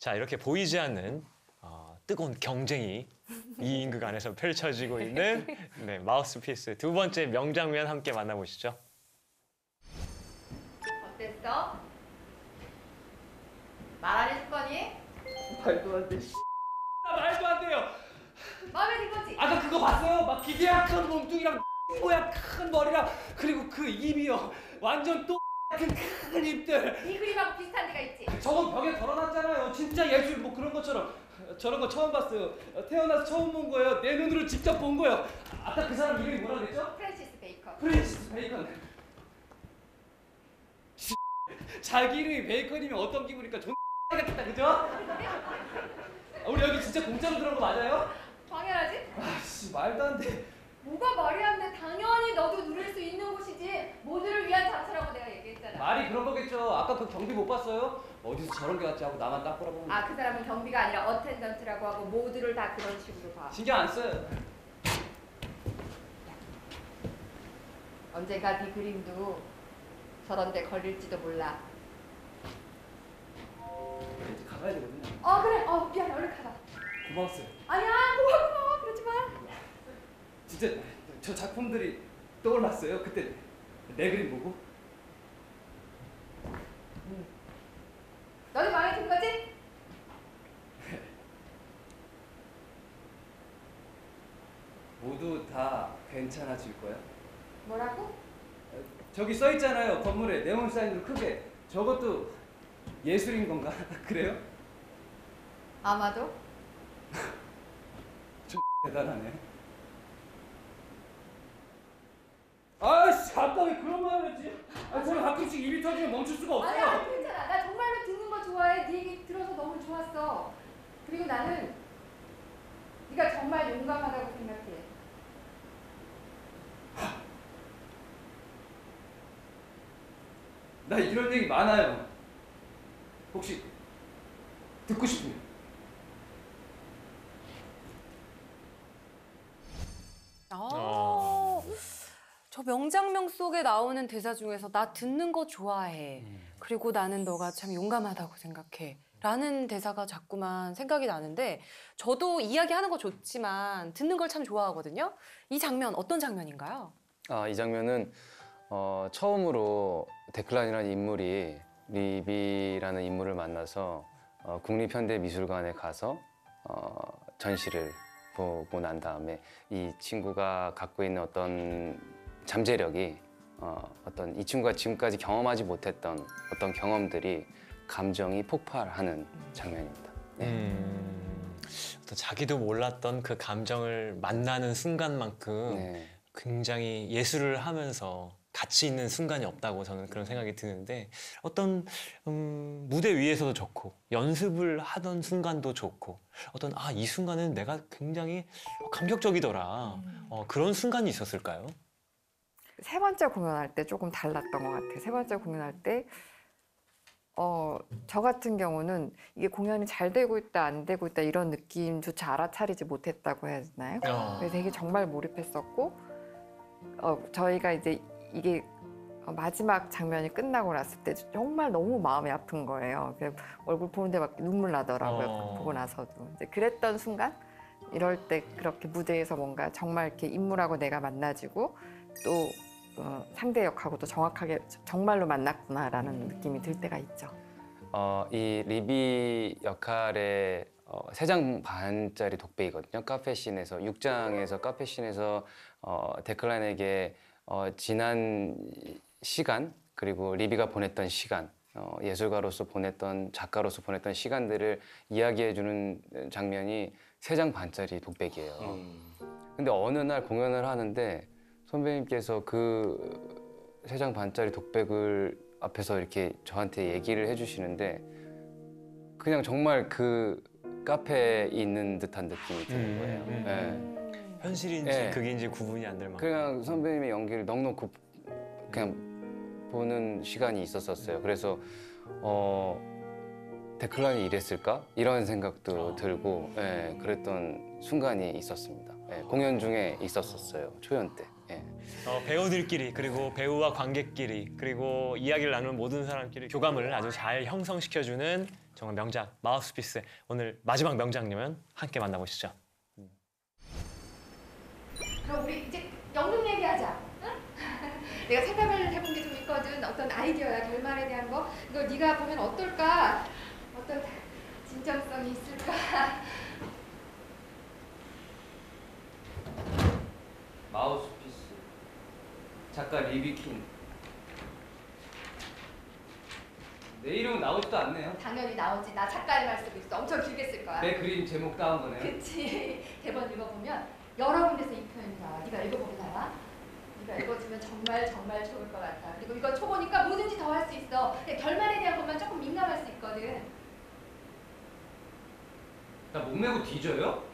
자, 이렇게 보이지 않는 뜨거운 경쟁이 이 인극 안에서 펼쳐지고 있는 네, 마우스피스 두 번째 명장면 함께 만나보시죠. 어땠어? 말 안 해줄 거니? 말도 안 돼. 말도 안 돼요. 마음에 든 거지? 아까 그거 봤어요? 막 기계약한 몸뚱이랑 모양 큰 머리랑 그리고 그 입이요. 완전 또 같은 큰 입들. 네 그림하고 비슷한 데가 있지? 저건 벽에 걸어놨잖아요. 진짜 예술 뭐 그런 것처럼. 저런 거 처음 봤어요. 태어나서 처음 본 거예요. 내 눈으로 직접 본 거예요. 아까 그 사람 이름이 뭐라 그랬죠? 프랜시스 베이컨. 프랜시스 베이컨. 자기 이름이 베이컨이면 어떤 기분일까? 존 같겠다, 그죠? 우리 여기 진짜 공짜로 들어온 거 맞아요? 당연하지? 아씨 말도 안 돼. 뭐가 말이 안 돼? 당연히 너도 누릴 수 있는 곳이지. 모두를 위한 장소라고 내가 얘기했잖아. 말이 그런 거겠죠. 아까 그 경비 못 봤어요? 어디서 저런 게 왔지 하고 나만 딱 보라보는. 아, 그 사람은 경비가 아니라 어텐던트라고 하고 모두를 다 그런 식으로 봐. 신경 안 써요. 언젠가 네 그림도 저런 데 걸릴지도 몰라. 이제 가봐야 되거든요. 그래. 미안해. 얼른 가봐. 고마웠어요. 아니야. 고마워. 그러지 마. 진짜 저 작품들이 떠올랐어요. 그때 내 그림 보고. 너는 마음에 든 거지? 모두 다 괜찮아질 거야. 뭐라고? 저기 써 있잖아요. 건물에 네온 사인으로 크게. 저것도 예술인 건가? 그래요? 아마도. 대단하네. 아씨, 아까 왜 그런 말을 했지? 저는 가끔씩 입이 터지면 멈출 수가 없어요. 아니야, 괜찮아. 나 정말로 듣는 거 좋아해. 네 얘기 들어서 너무 좋았어. 그리고 나는 네가 정말 용감하다고 생각해. 나 이런 얘기 많아요. 혹시 듣고 싶으면. 저 명장면 속에 나오는 대사 중에서 나 듣는 거 좋아해. 그리고 나는 너가 참 용감하다고 생각해. 라는 대사가 자꾸만 생각이 나는데 저도 이야기하는 거 좋지만 듣는 걸 참 좋아하거든요. 이 장면 어떤 장면인가요? 이 장면은 처음으로 데클란이라는 인물이 리비라는 인물을 만나서 국립현대미술관에 가서 전시를 보고 난 다음에 이 친구가 갖고 있는 어떤 잠재력이 어떤 이 친구가 지금까지 경험하지 못했던 어떤 경험들이 감정이 폭발하는 장면입니다. 네. 어떤 자기도 몰랐던 그 감정을 만나는 순간만큼 네. 굉장히 예술을 하면서 가치 있는 순간이 없다고 저는 그런 생각이 드는데 어떤 무대 위에서도 좋고 연습을 하던 순간도 좋고 어떤 이 순간은 내가 굉장히 감격적이더라 그런 순간이 있었을까요? 세 번째 공연할 때 조금 달랐던 것 같아요. 세 번째 공연할 때 저 같은 경우는 이게 공연이 잘 되고 있다, 안 되고 있다 이런 느낌조차 알아차리지 못했다고 해야 되나요? 그래서 되게 정말 몰입했었고 저희가 이제 이게 마지막 장면이 끝나고 났을 때 정말 너무 마음이 아픈 거예요. 얼굴 보는데 막 눈물 나더라고요. 보고 나서도. 이제 그랬던 순간 이럴 때 그렇게 무대에서 뭔가 정말 이렇게 인물하고 내가 만나지고 또 상대 역하고도 정확하게 정말로 만났구나라는 느낌이 들 때가 있죠. 이 리비 역할의 3장 반짜리 독백이거든요. 카페씬에서 6장에서 카페씬에서 데클란에게 지난 시간 그리고 리비가 보냈던 시간 예술가로서 보냈던 작가로서 보냈던 시간들을 이야기해주는 장면이 3장 반짜리 독백이에요. 근데 어느 날 공연을 하는데 선배님께서 그 3장 반짜리 독백을 앞에서 이렇게 저한테 얘기를 해주시는데 그냥 정말 그 카페에 있는 듯한 느낌이 드는 거예요. 네. 현실인지 네. 극인지 구분이 안 될 만큼 그냥 선배님의 연기를 넉넉히 그냥 보는 시간이 있었어요. 그래서 데클란이 이랬을까? 이런 생각도 들고 그랬던 순간이 있었습니다. 공연 중에 있었어요. 초연 때. 배우들끼리 그리고 배우와 관객끼리 그리고 이야기를 나누는 모든 사람끼리 교감을 아주 잘 형성시켜주는 정말 명작 마우스피스 오늘 마지막 명장면 함께 만나보시죠. 그럼 우리 이제 연극 얘기하자. 응? 내가 생각을 해본 게 좀 있거든. 어떤 아이디어야 결말에 대한 거. 이거 네가 보면 어떨까? 어떤 진정성이 있을까? 마우스피스 작가 리비킨. 내 이름은 나오지도 않네요. 당연히 나오지. 나 작가의 말 쓰고 있어. 엄청 길게 쓸 거야. 내 그림 제목 따온 거네요. 그치. 대본 읽어보면 여러 군데서 이 표현이 나와. 네가 읽어보게 나와. 네가 읽어주면 정말 정말 좋을 것 같아. 그리고 이거 초보니까 뭐든지 더 할 수 있어. 근데 결말에 대한 것만 조금 민감할 수 있거든. 나 목매고 뒤져요?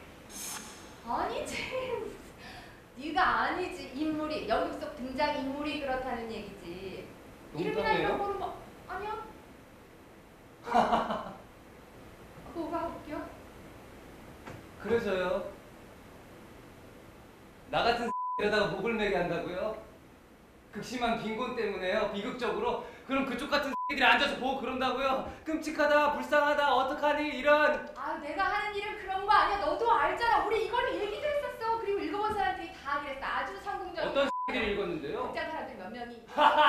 아니지. 네가 아니지. 인물이 연극 속 등장 인물이 그렇다는 얘기지. 이름이나 이런 농담이에요? 거로 뭐 아니야. 뭐가 웃겨? 그래서요. 나 같은 이러다가 목을 매게 한다고요? 극심한 빈곤 때문에요. 비극적으로. 그럼 그쪽 같은 들이 앉아서 보고 그런다고요? 끔찍하다, 불쌍하다, 어떡하니 이런. 아 내가 하는 일은 그런 거 아니야. 너도 알잖아. 우리 이거를 얘기도 했었어. 그리고 읽어본 사람들이 다 그랬어. 아주 성공적인. 어떤 X들이 읽었는데요? 극장 사람들 몇 명이.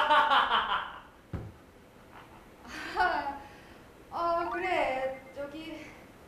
그래 저기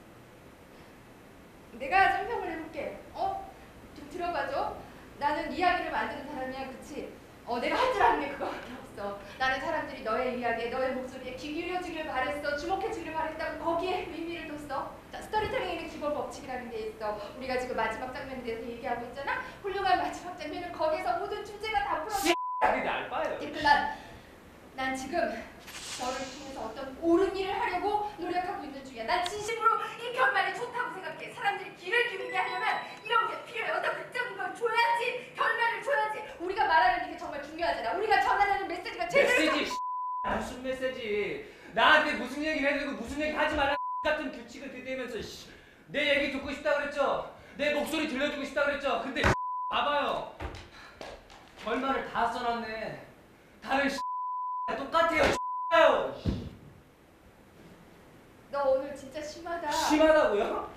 내가 설명을 해볼게. 좀 들어봐줘. 나는 이야기를 만드는 사람이야, 그치? 내가 할 줄 아는 게 그거밖에 없어. 나는 사람들이 너의 이야기에, 너의 목소리에 귀 기울여주길 바랬어, 주목해주길 바랬다고 거기에 의미를 뒀어. 자, 스토리텔링에는 기본 법칙이라는 게 있어. 우리가 지금 마지막 장면에 대해서 얘기하고 있잖아. 훌륭한 마지막 장면은 거기에서 모든 주제가 다 풀어져. 그게 알바예요. 난 지금 너를 통해서 어떤 옳은 일을 하려고 노력하고 있는 중이야. 난 진심으로 이 결말이 좋다고 생각해. 사람들이 귀를 기울게 하려면 이런 게 필요해. 어떤 극적인 걸 줘야지. 결말을 줘야지. 우리가 말하는 게 정말 중요하잖아. 우리가 전하는 메시지가 제대로 메시지 무슨 메시지? 나한테 무슨 얘기를 해도 무슨 얘기 하지 말라 같은 규칙을 들이대면서 내 얘기 듣고 싶다 그랬죠? 내 목소리 들려주고 싶다 그랬죠? 근데 봐봐요. 결말을 다 써놨네. 다른 똑같아요. 너 오늘 진짜 심하다. 심하다고요?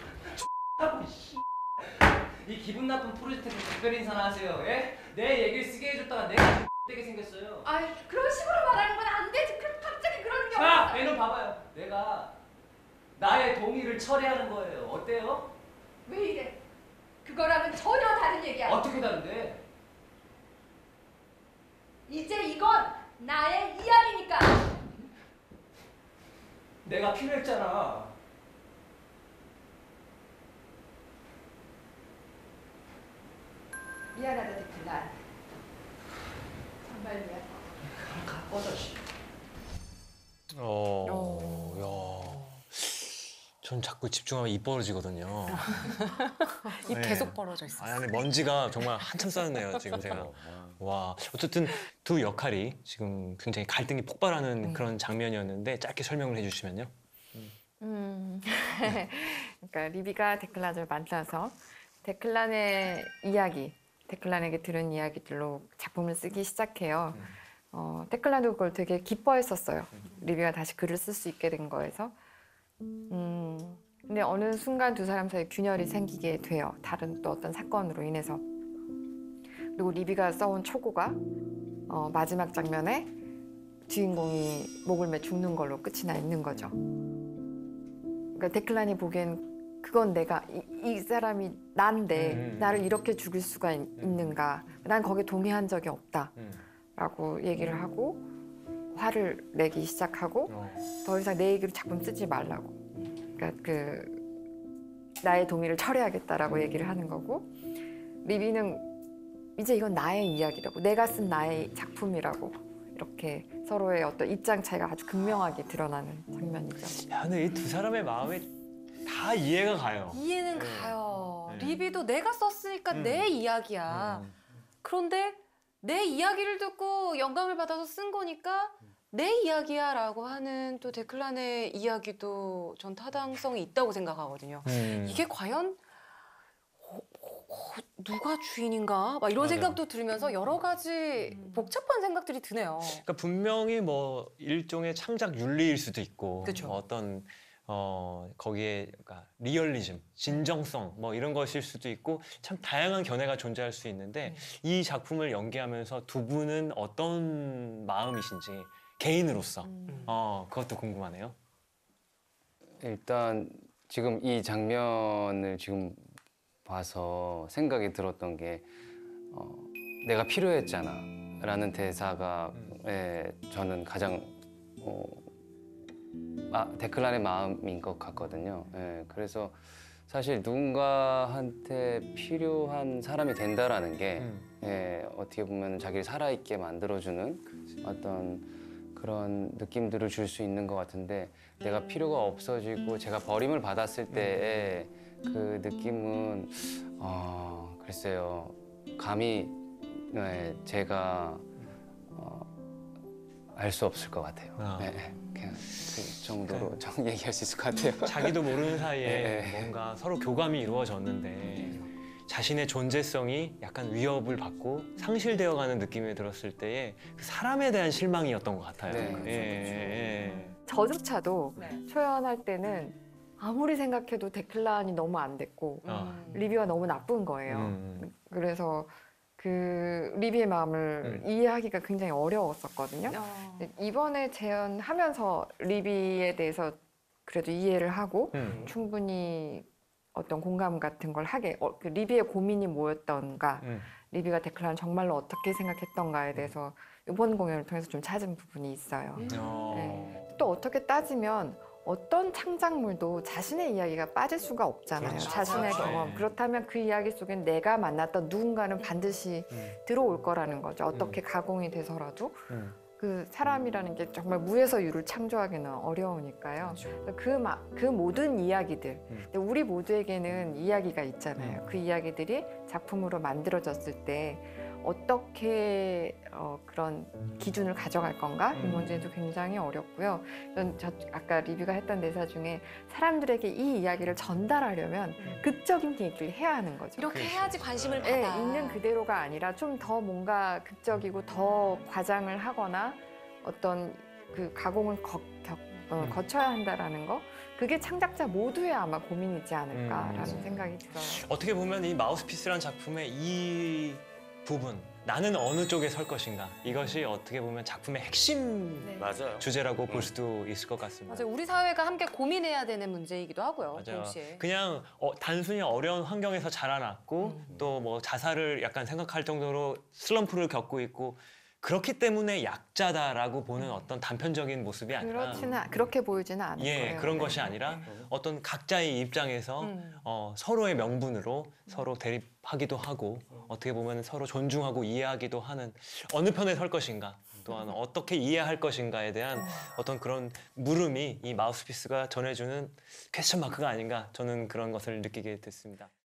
이 기분 나쁜 프로젝트 특별 인사나 하세요. 예? 내 얘기를 쓰게 해줬다가 내가 되게 생겼어요. 아이 그런 식으로 말하는 건 안 되지. 갑자기 그러는 게 자, 없어. 얘는 봐봐요. 내가 나의 동의를 철회하는 거예요. 어때요? 왜 이래? 그거랑은 전혀 다른 얘기야. 어떻게 다른데? 이제 이건 나의 이야기니까. 내가 필요했잖아. 미안하다 데클란. 정말 미안. 꺼져 씨. 전 자꾸 집중하면 입 벌어지거든요. 입 네. 계속 벌어져 있어. 안에 먼지가 정말 한참 쌓였네요, 지금 제가. 와, 어쨌든 두 역할이 지금 굉장히 갈등이 폭발하는 그런 장면이었는데 짧게 설명을 해주시면요. 그러니까 리비가 데클란을 만나서 데클란의 이야기, 데클란에게 들은 이야기들로 작품을 쓰기 시작해요. 데클란도 그걸 되게 기뻐했었어요. 리비가 다시 글을 쓸 수 있게 된 거에서. 근데 어느 순간 두 사람 사이에 균열이 생기게 돼요. 다른 또 어떤 사건으로 인해서. 그리고 리비가 써온 초고가 마지막 장면에 주인공이 목을 매 죽는 걸로 끝이 나 있는 거죠. 그러니까 데클란이 보기엔 그건 내가 이 사람이 난데 나를 이렇게 죽일 수가 있는가. 난 거기에 동의한 적이 없다라고 얘기를 하고 화를 내기 시작하고 더 이상 내 얘기로 작품 쓰지 말라고. 그러니까 나의 동의를 철회하겠다라고 얘기를 하는 거고 리비는 이제 이건 나의 이야기라고 내가 쓴 나의 작품이라고 이렇게 서로의 어떤 입장 차이가 아주 극명하게 드러나는 장면이죠. 야, 근데 이 두 사람의 마음이 다 이해가 가요. 이해는 네. 가요. 네. 리비도 내가 썼으니까 내 이야기야. 그런데 내 이야기를 듣고 영감을 받아서 쓴 거니까 내 이야기야 라고 하는 또 데클란의 이야기도 전 타당성이 있다고 생각하거든요. 이게 과연 누가 주인인가? 막 이런 맞아요. 생각도 들으면서 여러 가지 복잡한 생각들이 드네요. 그러니까 분명히 뭐 일종의 창작 윤리일 수도 있고 그쵸. 뭐 어떤 거기에 그러니까 리얼리즘, 진정성 뭐 이런 것일 수도 있고 참 다양한 견해가 존재할 수 있는데 이 작품을 연기하면서 두 분은 어떤 마음이신지 개인으로서 그것도 궁금하네요. 일단 지금 이 장면을 지금 봐서 생각이 들었던 게 내가 필요했잖아 라는 대사가 저는 가장 데클란의 마음인 것 같거든요. 그래서 사실 누군가한테 필요한 사람이 된다라는 게 어떻게 보면 자기를 살아있게 만들어주는 어떤 그런 느낌들을 줄 수 있는 것 같은데 내가 필요가 없어지고 제가 버림을 받았을 때의 그 느낌은 글쎄요 감히 제가 알 수 없을 것 같아요. 그냥 그 정도로 얘기할 수 있을 것 같아요. 자기도 모르는 사이에 뭔가 서로 교감이 이루어졌는데 자신의 존재성이 약간 위협을 받고 상실되어가는 느낌이 들었을 때의 그 사람에 대한 실망이었던 것 같아요. 저조차도 네. 초연할 때는 아무리 생각해도 데클란이 너무 안 됐고 리비가 너무 나쁜 거예요. 그래서 그 리비의 마음을 이해하기가 굉장히 어려웠었거든요. 이번에 재연하면서 리비에 대해서 그래도 이해를 하고 충분히 어떤 공감 같은 걸 하게 그 리비의 고민이 뭐였던가 리비가 데클란을 정말로 어떻게 생각했던가에 대해서 이번 공연을 통해서 좀 찾은 부분이 있어요. 네. 또 어떻게 따지면 어떤 창작물도 자신의 이야기가 빠질 수가 없잖아요. 그렇죠. 자신의 그렇죠. 경험. 그렇다면 그 이야기 속엔 내가 만났던 누군가는 반드시 들어올 거라는 거죠. 어떻게 가공이 돼서라도. 그 사람이라는 게 정말 무에서 유를 창조하기는 어려우니까요. 그 모든 이야기들, 근데 우리 모두에게는 이야기가 있잖아요. 그 이야기들이 작품으로 만들어졌을 때 어떻게 그런 기준을 가져갈 건가? 이 문제도 굉장히 어렵고요. 저 아까 리뷰가 했던 대사 중에 사람들에게 이 이야기를 전달하려면 극적인 얘기를 해야 하는 거죠. 이렇게 해야지 관심을 네, 받아. 있는 그대로가 아니라 좀 더 뭔가 극적이고 더 과장을 하거나 어떤 그 가공을 거쳐야 한다라는 거, 그게 창작자 모두의 아마 고민이지 않을까라는 생각이 들어요. 어떻게 보면 이 마우스피스라는 작품의 이 부분, 나는 어느 쪽에 설 것인가, 이것이 어떻게 보면 작품의 핵심 네. 맞아요. 주제라고 볼 수도 있을 것 같습니다. 맞아요. 우리 사회가 함께 고민해야 되는 문제이기도 하고요. 맞아요. 동시에. 그냥 단순히 어려운 환경에서 자라났고 또 뭐 자살을 약간 생각할 정도로 슬럼프를 겪고 있고 그렇기 때문에 약자다라고 보는 어떤 단편적인 모습이 아니라 그렇게 보이지는 않을 거예요. 그런 네. 것이 아니라 어떤 각자의 입장에서 서로의 명분으로 서로 대립하기도 하고 어떻게 보면 서로 존중하고 이해하기도 하는 어느 편에 설 것인가 또한 어떻게 이해할 것인가에 대한 어떤 그런 물음이 이 마우스피스가 전해주는 퀘스천 마크가 아닌가 저는 그런 것을 느끼게 됐습니다.